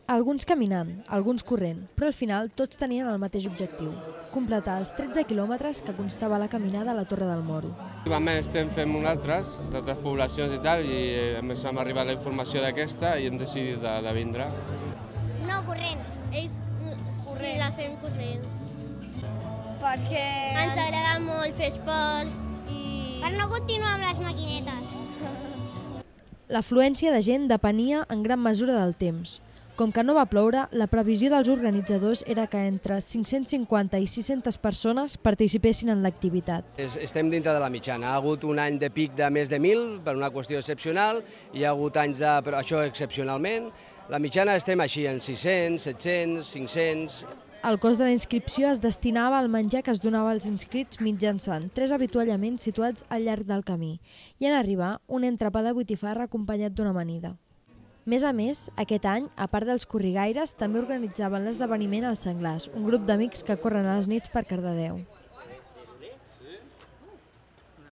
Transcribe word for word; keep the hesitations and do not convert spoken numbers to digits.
Alguns caminant, alguns corrent, però al final tots tenien el mateix objectiu: completar els tretze quilòmetres que constava la caminada a la Torre del Moro. Últimament estem fent nosaltres, d'altres poblacions i tal, i a més hem arribat la informació d'aquesta i hem decidit de, de vindre. No, corrent. Ells Corrent. sí, les fem corrents. Perquè... Ens agrada molt fer esport i... Per no continuar amb les maquinetes. L'afluència de gent depenia en gran mesura del temps. Com que no va ploure, la previsió dels organitzadors era que entre cinc-cents cinquanta i sis-centes persones participessin en l'activitat. Estem dintre de la mitjana. Ha hagut un any de pic de més de mil per una qüestió excepcional, hi ha hagut anys de... però això excepcionalment. La mitjana estem així, en sis-cents, set-cents, cinc-cents... El cost de la inscripció es destinava al menjar que es donava als inscrits mitjançant tres avituallaments situats al llarg del camí i en arribar un entrepà de botifarra acompanyat d'una amanida. A més a més, aquest any, a part dels corrigaires, també organitzaven l'esdeveniment Els Senglars, un grup d'amics que corren a les nits per Cardedeu.